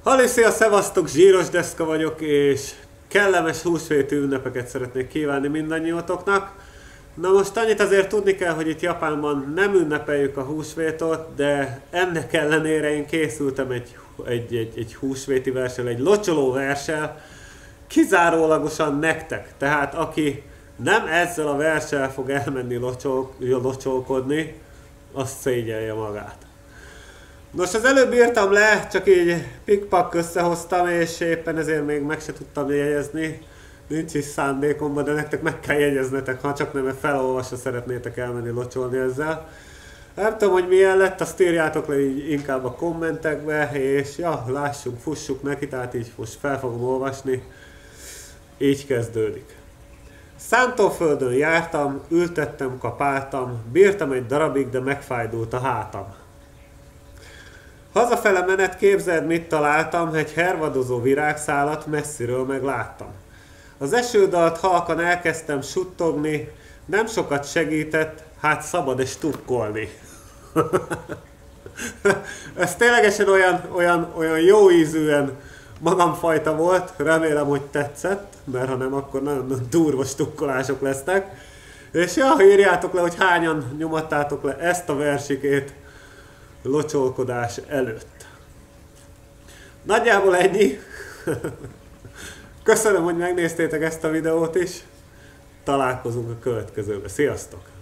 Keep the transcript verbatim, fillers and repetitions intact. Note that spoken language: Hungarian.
Halli, szia, szevasztok, Zsíros Deszka vagyok, és kellemes húsvéti ünnepeket szeretnék kívánni mindannyiótoknak. Na most annyit azért tudni kell, hogy itt Japánban nem ünnepeljük a húsvétot, de ennek ellenére én készültem egy, egy, egy, egy húsvéti verssel, egy locsoló verssel, kizárólagosan nektek. Tehát aki nem ezzel a verssel fog elmenni locsol, locsolkodni, azt szégyelje magát. Nos, az előbb írtam le, csak így pikpak összehoztam, és éppen ezért még meg se tudtam jegyezni. Nincs is szándékomban, de nektek meg kell jegyeznetek, ha csak nem felolvasva szeretnétek elmenni locsolni ezzel. Nem tudom, hogy milyen lett, azt írjátok le így inkább a kommentekbe, és ja, lássuk, fussuk neki, tehát így most fel fogom olvasni. Így kezdődik. Szántóföldön jártam, ültettem, kapáltam, bírtam egy darabig, de megfájdult a hátam. Hazafele menet, képzeld, mit találtam, egy hervadozó virágszálat messziről megláttam. Az esődalt halkan elkezdtem suttogni, nem sokat segített, hát szabad-e stukkolni. Ez ténylegesen olyan, olyan, olyan jó ízűen magamfajta volt, remélem, hogy tetszett, mert ha nem, akkor nagyon durva stukkolások lesznek. És ja, írjátok le, hogy hányan nyomattátok le ezt a versikét locsolkodás előtt. Nagyjából ennyi. Köszönöm, hogy megnéztétek ezt a videót is. Találkozunk a következőben. Sziasztok!